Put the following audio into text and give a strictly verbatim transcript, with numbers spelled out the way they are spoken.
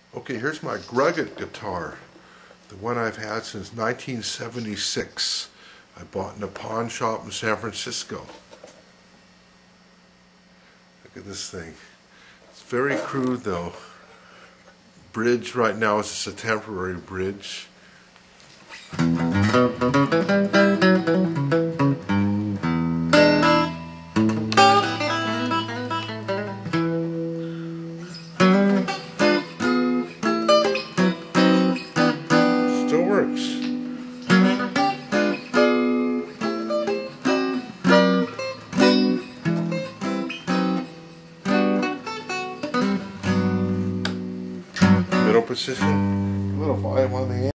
Okay, here's my Gruggett guitar, the one I've had since nineteen seventy-six. I bought in a pawn shop in San Francisco. Look at this thing. It's very crude though. Bridge right now is just a temporary bridge. Still works. Middle position, a little volume on the end.